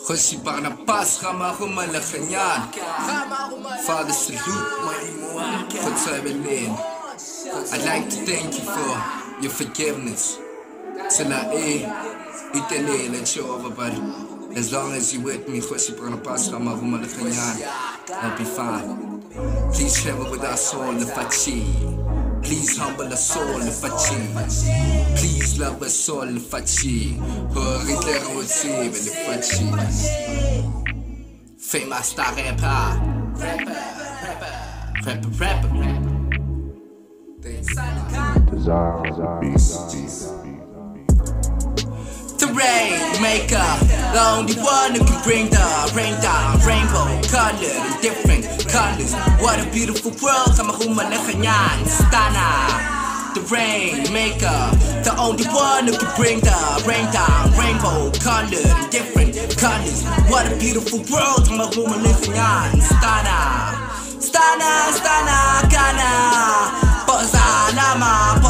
Kasi baka napas kama Lekganyane. Father, salute for Evelyn. I'd like to thank you for your forgiveness. Sila itelele Jehovah, but as long as you with me, kasi baka napas kama Lekganyane, I'll be fine. Please travel with our soul, Lefachi. Please humble us all, Lefachi. Please love us all, Lefachi. Horitler would save, Lefachi. Famoustarrapper. Rapper. The rainmaker, the only one who can bring the rain down. Rainbow colored in different colors. What a beautiful world, Lekganyane, Stana. The rainmaker, the only one who can bring the rain down. Rainbow colored in different colors. What a beautiful world, Lekganyane, Stana. Stana, Ghana. Poza lama,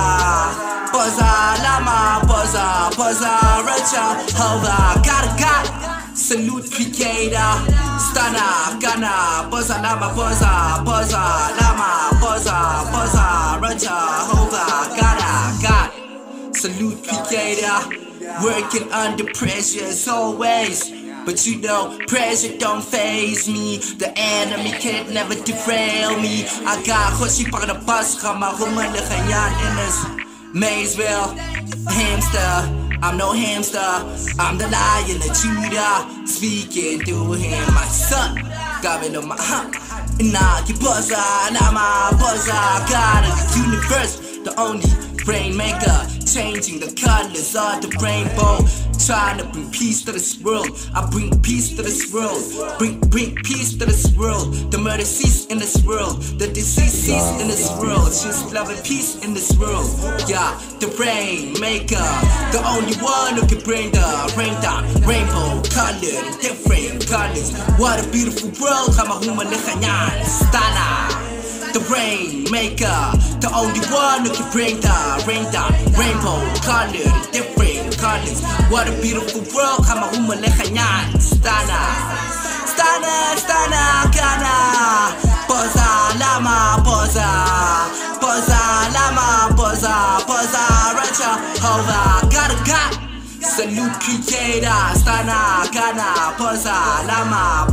poza, Racha, Hova, got, salute creator, Stana, Ghana, poza lama, poza, lama, poza, Racha, Hova, got, salute creator, working under pressure as always. But you know, pressure don't faze me. The enemy can never derail me. I got Hoshi para the bus, Lekganyane in this Maysville. Hamster, I'm no hamster. I'm the lion of Judah, speaking to him, my son. Got me on my hump. Nah, you buzzer, I'm a buzzer. God of the universe, the only rainmaker, changing the colors of the rainbow. Trying to bring peace to this world. I bring peace to this world. Bring peace to this world. The murder cease in this world. The disease cease in this world. Just love and peace in this world. Yeah, the rainmaker, the only one who can bring the rain down. Rainbow colored in different colors. What a beautiful world, Lekganyane, Stana. The rainmaker, the only one who can bring the rain down. Rainbow colored in different colors. What a beautiful world, Lekganyane, Stana. Stana, Ghana. Poza lama, poza, Racha, Hova, got. Salute creator, Stana, Ghana. Poza lama,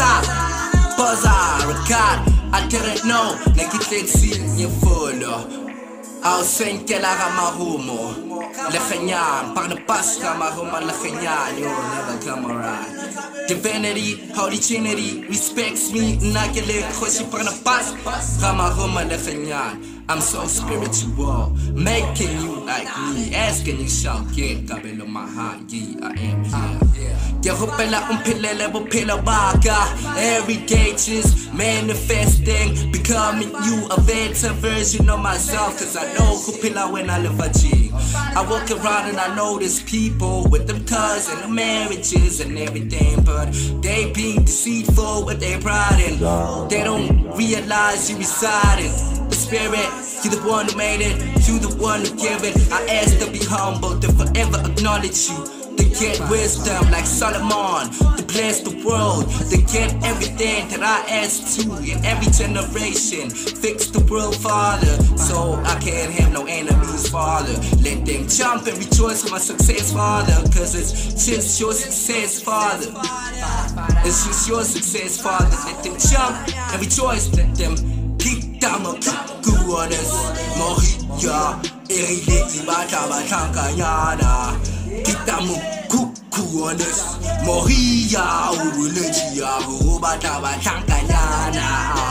poza, record. I didn't know, nakitlensi your follow. I'll sing Kele Morena Jesu Lekganyane, Lekganyane, you'll never come around. Divinity, Holy Trinity, respects me, Kele Morena Jesu. I'm so spiritual, making you like me, asking you shall get Kabelo Maha, I am here. Every day just manifesting, becoming you, a better version of myself. Cause I know Kupila when I live a G. I walk around and I notice people with them cars and the marriages and everything, but they be deceitful with their pride and they don't realize you reside in the spirit. You're the one who made it, you're the one who gave it. I ask to be humble, to forever acknowledge you, to get wisdom like Solomon, to bless the world, to get everything that I ask to in every generation. Fix the world, Father, so I can't have no enemies, Father. Let them jump and rejoice for my success, Father, cause it's just your success, Father. It's just your success, Father. Let them jump and rejoice, let them kick down my cuckoo on us. Moria, Erile, Lekganyane. Kita mo kuku on us. Moria, Ulegia, Lekganyane.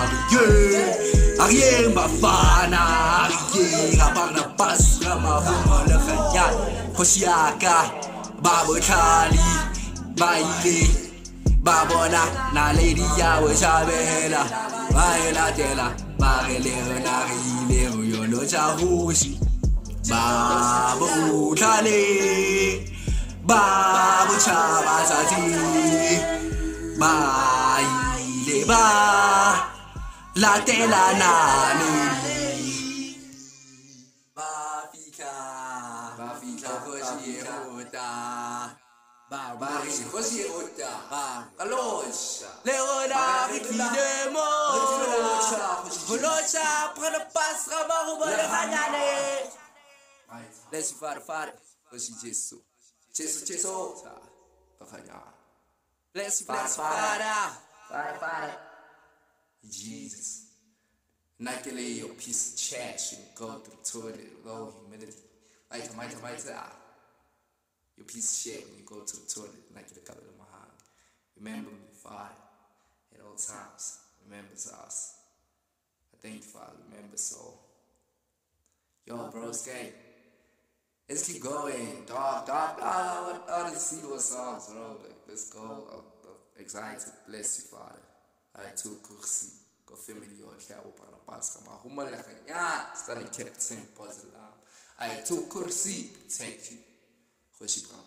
Ariel Bafana, Habana Bas, Lekganyane. Hosiaka, Babu Kali, Baile, Babona, na Lady Yawa Chabela, Baila Tela, Baile, Nari, Yolo Chahushi. Babu Kale, Babu Chabazati, Baile Ba, La Tela Nani, Bafika, Koshi Huta. Bari, così ota, caloscia, le ora richiedemo, veloce, prende passera, ma le Lekganyane. Laisse fare, così Gesù, Lekganyane. Laisse fare, Jesus. Not gonna lay your piece of trash and go through the toilet, low humidity. Might, your piece of shit when you go to the toilet, not gonna cover my hand. Remember me, Father, at all times. Remembers us. I thank you, Father, remember so. Yo, bros, gang. Let's keep going. Dog. All these single songs, bro. Like, let's go. I'm excited. Bless you, Father. I took kursi. Go family or care para pass kama huma Lekganyane. Starting kept same puzzle. I took kursi. Thank you.